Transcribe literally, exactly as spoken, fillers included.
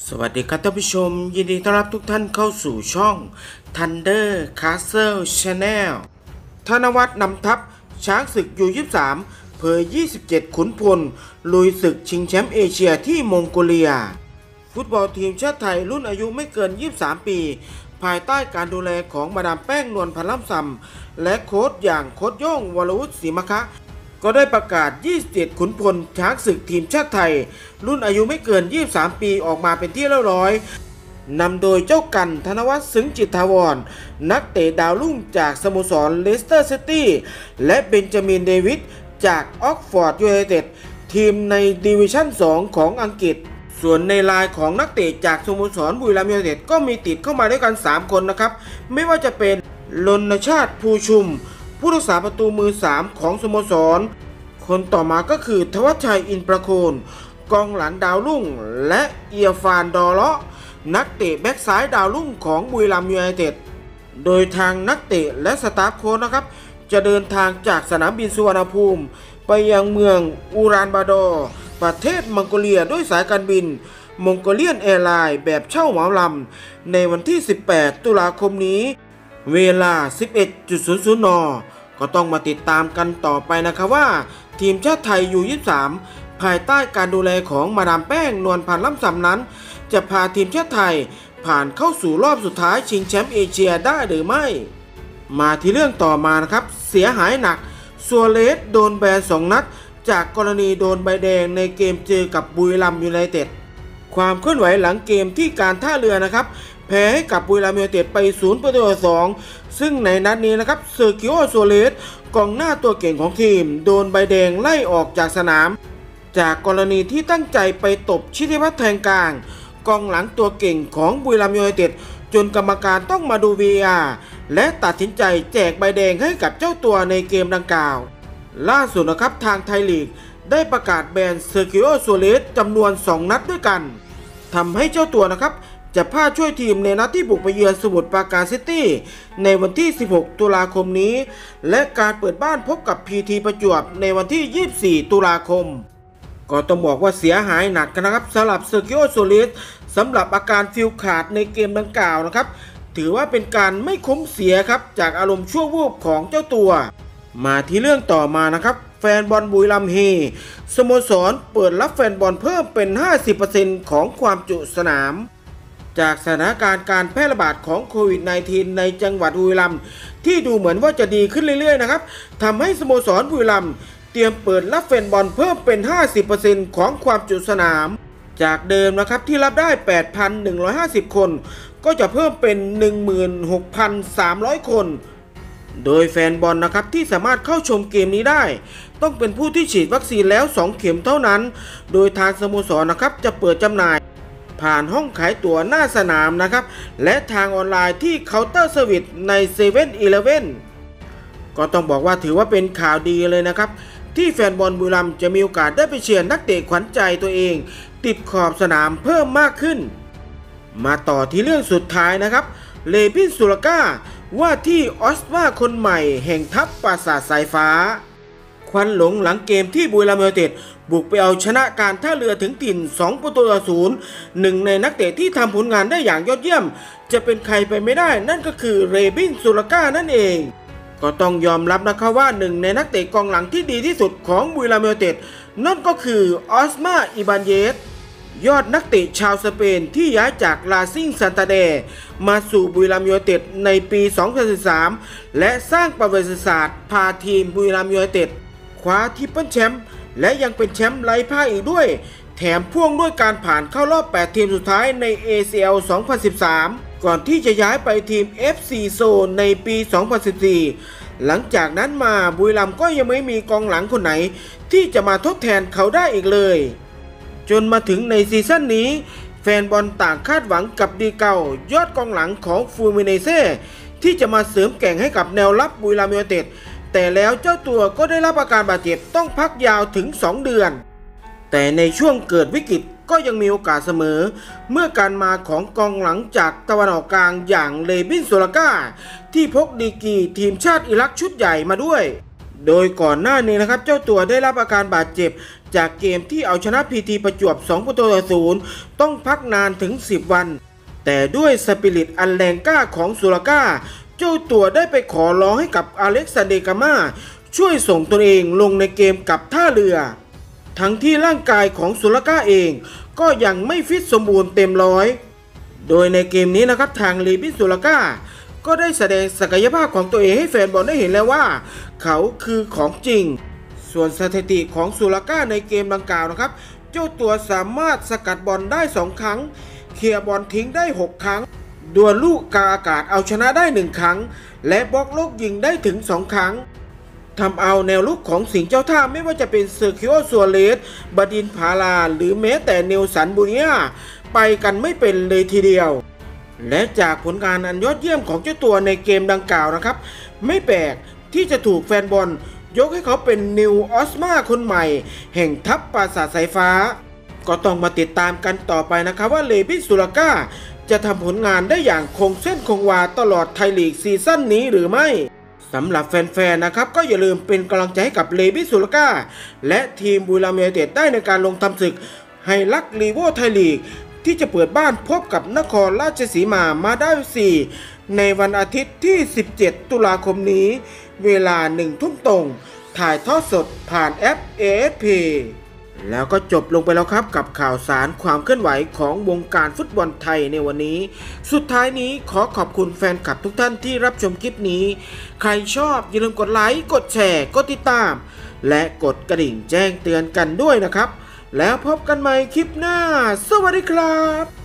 สวัสดีครับท่านผู้ชมยินดีต้อนรับทุกท่านเข้าสู่ช่อง Thunder Castle Channel ธนวัฒน์นำทัพช้างศึกยู ยี่สิบสาม เผย ยี่สิบเจ็ด ขุนพลลุยศึกชิงแชมป์เอเชียที่มองโกเลียฟุตบอลทีมชาติไทยรุ่นอายุไม่เกิน ยี่สิบสาม ปีภายใต้การดูแลของมาดามแป้งนวลพันล่ำซำและโค้ชอย่างโค้ชโย่งวรวุฒิศรีมะคะก็ได้ประกาศ ยี่สิบเจ็ด ขุนพลช้างศึกทีมชาติไทยรุ่นอายุไม่เกิน ยี่สิบสาม ปีออกมาเป็นที่เรียบร้อยนำโดยเจ้ากันธนวัฒน์ซึ้งจิตถาวรนักเตะดาวรุ่งจากสโมสรเลสเตอร์ซิตี้และเบนจามินเดวิดจากออกฟอร์ดยูไนเต็ดทีมในดิวิชั่น สอง ของอังกฤษส่วนในรายของนักเตะจากสโมสรบุรีรัมย์ยูไนเต็ดก็มีติดเข้ามาด้วยกัน สาม คนนะครับไม่ว่าจะเป็นรณชาติภูชุมผู้รักษาประตูมือสามของสโมสรคนต่อมาก็คือทวัชชัยอินประโคนกองหลังดาวรุ่งและเอียฟานดอเลาะนักเตะแบ็กซ้ายดาวรุ่งของบุรีรัมย์ยูไนเต็ดโดยทางนักเตะและสตาฟโค้ชนะครับจะเดินทางจากสนามบินสุวรรณภูมิไปยังเมืองอูรานบาดอร์ประเทศมองโกเลียด้วยสายการบินมองโกเลียนแอร์ไลน์แบบเช่าเหมาลำในวันที่ สิบแปด ตุลาคมนี้เวลา สิบเอ็ดนาฬิกา นก็ต้องมาติดตามกันต่อไปนะครับว่าทีมชาติไทยยู ยี่สิบสาม ภายใต้การดูแลของมาดามแป้งนวลพันล่ำซำนั้นจะพาทีมชาติไทยผ่านเข้าสู่รอบสุดท้ายชิงแชมป์เอเชียได้หรือไม่มาที่เรื่องต่อมานะครับเสียหายหนักซัวเรสโดนแบนสองนัดจากกรณีโดนใบแดงในเกมเจอกับบุรีรัมย์ยูไนเต็ดความเคลื่อนไหวหลังเกมที่การท่าเรือนะครับแพ้ให้กับบุรีรัมย์ยูไนเต็ดไปศูนย์ประตูต่อสองซึ่งในนัดนี้นะครับเซอร์กิโอซัวเรสกองหน้าตัวเก่งของทีมโดนใบแดงไล่ออกจากสนามจากกรณีที่ตั้งใจไปตบชิติพัฒน์แทงกลางกองหลังตัวเก่งของบุรีรัมย์ยูไนเต็ดจนกรรมการต้องมาดู วี อาร์ และตัดสินใจแจกใบแดงให้กับเจ้าตัวในเกมดังกล่าวล่าสุดนะครับทางไทยลีกได้ประกาศแบนเซอร์กิโอซัวเรสจำนวนสองนัดด้วยกันทำให้เจ้าตัวนะครับจะพาช่วยทีมในนัดที่บุกไปเยือนสมุทรปราการซิตี้ในวันที่ สิบหก ตุลาคมนี้และการเปิดบ้านพบกับ พี ที ประจวบในวันที่ ยี่สิบสี่ ตุลาคมก็ต้องบอกว่าเสียหายหนักกันนะครับสำหรับเซอร์กิโอซัวเรสสำหรับอาการฟิลขาดในเกมดังกล่าวนะครับถือว่าเป็นการไม่คุ้มเสียครับจากอารมณ์ชั่ววูบของเจ้าตัวมาที่เรื่องต่อมานะครับแฟนบอลบุรีรัมย์เฮสโมสรเปิดรับแฟนบอลเพิ่มเป็น ห้าสิบเปอร์เซ็นต์ ของความจุสนามจากสถานการณ์การแพร่ระบาดของโควิด สิบเก้า ในจังหวัดบุรีรัมย์ที่ดูเหมือนว่าจะดีขึ้นเรื่อยๆนะครับทำให้สโมสรบุรีรัมย์เตรียมเปิดรับแฟนบอลเพิ่มเป็น ห้าสิบเปอร์เซ็นต์ ของความจุสนามจากเดิมนะครับที่รับได้ แปดพันหนึ่งร้อยห้าสิบ คนก็จะเพิ่มเป็น หนึ่งหมื่นหกพันสามร้อย คนโดยแฟนบอลนะครับที่สามารถเข้าชมเกมนี้ได้ต้องเป็นผู้ที่ฉีดวัคซีนแล้วสองเข็มเท่านั้นโดยทางสโมสรนะครับจะเปิดจำหน่ายผ่านห้องขายตั๋วหน้าสนามนะครับและทางออนไลน์ที่เคาน์เตอร์เซอร์วิสใน เซเว่น อีเลฟเว่น ก็ต้องบอกว่าถือว่าเป็นข่าวดีเลยนะครับที่แฟนบอลบุรีรัมย์จะมีโอกาสได้ไปเชียร์นักเตะขวัญใจตัวเองติดขอบสนามเพิ่มมากขึ้นมาต่อที่เรื่องสุดท้ายนะครับเลบินสุลก้าว่าที่ออสมาคนใหม่แห่งทัพปราสาทสายฟ้าควันหลงหลังเกมที่บุรีรัมย์ยูไนเต็ดบุกไปเอาชนะการท่าเรือถึงถิ่นสองประตูต่อศูนย์หนึ่งในนักเตะที่ทำผลงานได้อย่างยอดเยี่ยมจะเป็นใครไปไม่ได้นั่นก็คือเรบินสุลก้านั่นเองก็ต้องยอมรับนะครับว่าหนึ่งในนักเตะกองหลังที่ดีที่สุดของบุรีรัมย์ยูไนเต็ดนั่นก็คือออสมาอิบานเยสยอดนักเตะชาวสเปนที่ย้ายจากลาซิงซันตาเดร์มาสู่บุรีรัมย์ยูไนเต็ดในปี สองพันสิบสาม และสร้างประวัติศาสตร์พาทีมบุรีรัมย์ยูไนเต็ดคว้าทริปเปิลแชมป์และยังเป็นแชมป์ไร้พ่ายอีกด้วยแถมพ่วงด้วยการผ่านเข้ารอบ แปด ทีมสุดท้ายใน เอ ซี แอล สองพันสิบสาม ก่อนที่จะย้ายไปทีม เอฟ ซี โซนในปี สองพันสิบสี่ หลังจากนั้นมาบุรีรัมย์ก็ยังไม่มีกองหลังคนไหนที่จะมาทดแทนเขาได้อีกเลยจนมาถึงในซีซั่นนี้แฟนบอลต่างคาดหวังกับดีเก่ายอดกองหลังของฟูมิเนเซ่ที่จะมาเสริมแก่งให้กับแนวรับบุรีรัมย์ยูไนเต็ดแต่แล้วเจ้าตัวก็ได้รับอาการบาดเจ็บต้องพักยาวถึงสองเดือนแต่ในช่วงเกิดวิกฤตก็ยังมีโอกาสเสมอเมื่อการมาของกองหลังจากตะวันออกกลางอย่างเลบินโซลาก้าที่พกดีกรีทีมชาติอิรักชุดใหญ่มาด้วยโดยก่อนหน้านี้นะครับเจ้าตัวได้รับอาการบาดเจ็บจากเกมที่เอาชนะพีทีประจวบสองประตูต่อศูนย์ต้องพักนานถึงสิบวันแต่ด้วยสปิริตอันแรงกล้าของสุรก้าเจ้าตัวได้ไปขอร้องให้กับอเล็กซานเดร์กาม่าช่วยส่งตนเองลงในเกมกับท่าเรือทั้งที่ร่างกายของสุรก้าเองก็ยังไม่ฟิตสมบูรณ์เต็มร้อยโดยในเกมนี้นะครับทางลีบิสุรก้าก็ได้แสดงศักยภาพของตัวเองให้แฟนบอลได้เห็นแล้วว่าเขาคือของจริงส่วนสถิติของสุรก้าในเกมดังกล่าวนะครับเจ้าตัวสามารถสกัดบอลได้สองครั้งเคลียร์บอลทิ้งได้หกครั้งดวลลูกกาอากาศเอาชนะได้หนึ่งครั้งและบล็อกลูกยิงได้ถึงสองครั้งทำเอาแนวลุกของสิงห์เจ้าท่าไม่ว่าจะเป็นเซอร์คิโอซัวเรสบดินพาลาหรือแม้แต่เนลสันบูเนียไปกันไม่เป็นเลยทีเดียวและจากผลงานอันยอดเยี่ยมของเจ้าตัวในเกมดังกล่าวนะครับไม่แปลกที่จะถูกแฟนบอลยกให้เขาเป็นนิวออสมาคนใหม่แห่งทัพปราสาทสายฟ้าก็ต้องมาติดตามกันต่อไปนะครับว่าเลบิสุรก้าจะทำผลงานได้อย่างคงเส้นคงวาตลอดไทยลีกซีซั่นนี้หรือไม่สำหรับแฟนๆนะครับก็อย่าลืมเป็นกำลังใจให้กับเลบิสุรก้าและทีมบุรีรัมย์ยูไนเต็ดได้ในการลงทำศึกไฮลักลีโวไทยลีกที่จะเปิดบ้านพบกับนครราชสีมามาได้สี่ในวันอาทิตย์ที่สิบเจ็ดตุลาคมนี้เวลาหนึ่งทุ่มตรงถ่ายทอดสดผ่านแอป เอ เอส พี แล้วก็จบลงไปแล้วครับกับข่าวสารความเคลื่อนไหวของวงการฟุตบอลไทยในวันนี้สุดท้ายนี้ขอขอบคุณแฟนคลับทุกท่านที่รับชมคลิปนี้ใครชอบอย่าลืมกดไลค์กดแชร์กดติดตามและกดกระดิ่งแจ้งเตือนกันด้วยนะครับแล้วพบกันใหม่คลิปหน้าสวัสดีครับ